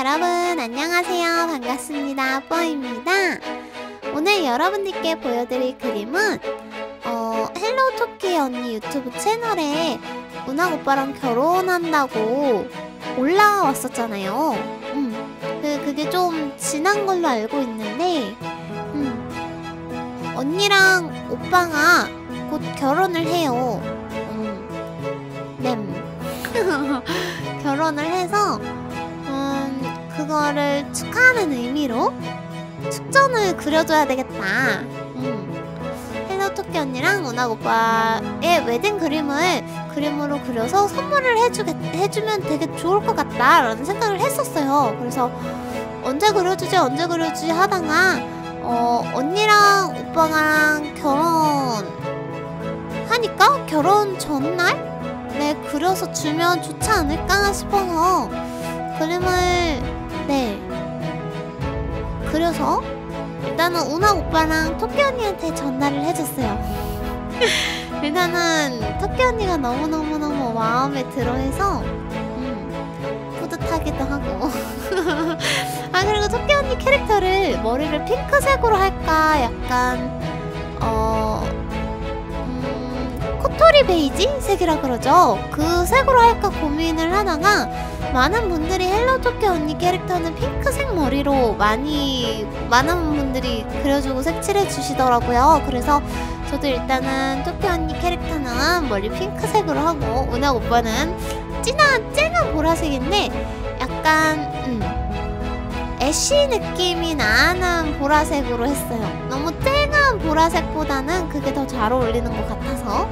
여러분 안녕하세요. 반갑습니다. 뽀입니다. 오늘 여러분들께 보여드릴 그림은 헬로우 토끼 언니 유튜브 채널에 운학 오빠랑 결혼한다고 올라왔었잖아요. 그게 좀 지난 걸로 알고 있는데 언니랑 오빠가 곧 결혼을 해요. 결혼을 해서 그거를 축하하는 의미로 축전을 그려줘야 되겠다. 헬로우 토끼 언니랑 운학 오빠의 웨딩 그림으로 그려서 선물을 해주면 되게 좋을 것 같다 라는 생각을 했었어요. 그래서 언제 그려주지 하다가 언니랑 오빠랑 결혼하니까 결혼 전날에 그려서 주면 좋지 않을까 싶어서 그림을 그려서 일단은 운학 오빠랑 토끼 언니한테 전달을 해줬어요. 일단은 토끼 언니가 너무너무너무 마음에 들어해서 뿌듯하기도 하고 그리고 토끼 언니 캐릭터를 머리를 핑크색으로 할까 약간 코토리 베이지 색이라 그러죠. 그 색으로 할까 고민을 하다가 많은 분들이 헬로우 토끼 언니 캐릭터는 핑크색 머리로 많은 분들이 그려주고 색칠해 주시더라고요. 그래서 저도 일단은 토끼 언니 캐릭터는 머리 핑크색으로 하고 운학 오빠는 쨍한 보라색인데 약간 애쉬 느낌이 나는 보라색으로 했어요. 너무 쨍한 보라색보다는 그게 더 잘 어울리는 것 같아서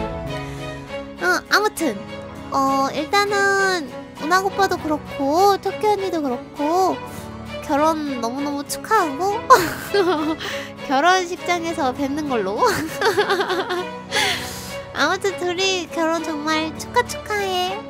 아무튼 일단은 운학 오빠도 그렇고 토끼 언니도 그렇고 결혼 너무너무 축하하고 결혼식장에서 뵙는 걸로 아무튼 둘이 결혼 정말 축하해.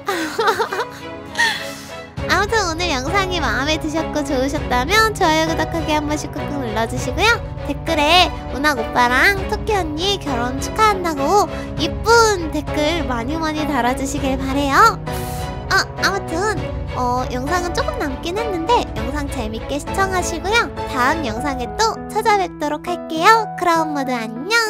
아무튼 오늘 영상이 마음에 드셨고 좋으셨다면 좋아요 구독하기 한 번씩 꾹꾹 눌러주시고요. 댓글에 운학 오빠랑 토끼 언니 결혼 축하한다고 이쁜 댓글 많이 달아주시길 바래요. 아무튼 영상은 조금 남긴 했는데 영상 재밌게 시청하시고요. 다음 영상에 또 찾아뵙도록 할게요. 그럼 모두 안녕.